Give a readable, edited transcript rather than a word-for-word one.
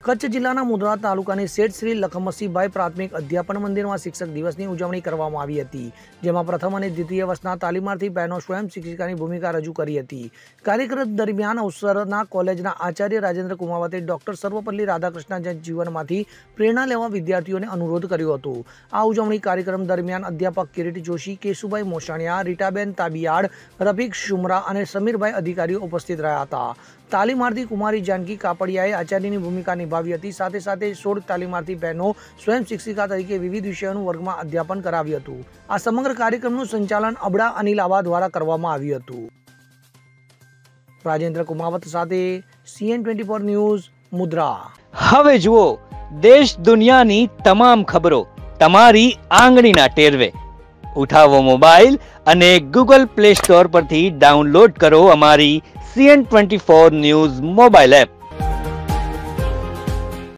કચ્છ જિલ્લાના મુંદ્રા તાલુકાની શેઠ શ્રી લખમસીભાઈ પ્રાથમિક અધ્યાપન મંદિરમાં શિક્ષક દિવસની ઉજવણી કરવામાં આવી હતી, જેમાં પ્રથમ અને દ્વિતીય વર્ષના તાલીમાર્થી બહેનો સ્વયં શિક્ષિકાની ભૂમિકા રજૂ કરી હતી। કાર્યક્રમ દરમિયાન અવસરના કોલેજના આચાર્ય રાજેન્દ્ર કુમાવતે ડોક્ટર સર્વપલ્લી રાધાકૃષ્ણના જીવનમાંથી પ્રેરણા લેવા વિદ્યાર્થીઓને અનુરોધ કર્યો હતો। આ ઉજવણી કાર્યક્રમ દરમિયાન અધ્યાપક કિરીટ જોશી, કેશુભાઈ મોસાણિયા, રીટાબેન તાબિયાડ, રફીક શુમરા અને સમીરભાઈ અધિકારીઓ ઉપસ્થિત રહ્યા હતા। તાલીમાર્થી કુમારી જાનકી કાપડિયાએ આચાર્યની ભૂમિકા નિભાવી હતી। સાથે સાથે 16 તાલીમાર્થી બહેનો સ્વયં શિક્ષિકા તરીકે વિવિધ વિષયોનું વર્ગમાં અધ્યાપન કરાવ્યું હતું। આ સમગ્ર કાર્યક્રમનું સંચાલન અબડા અનિલ આવા દ્વારા કરવામાં આવ્યું હતું। રાજેન્દ્ર કુમાવત સાથે CN24 ન્યૂઝ મુદ્રા। હવે જુઓ દેશ દુનિયાની તમામ ખબરો તમારી આંગળીના ટેરવે। ઉઠાવો મોબાઈલ અને Google Play Store પરથી ડાઉનલોડ કરો અમારી CN24 ન્યૂઝ મોબાઈલ એપ।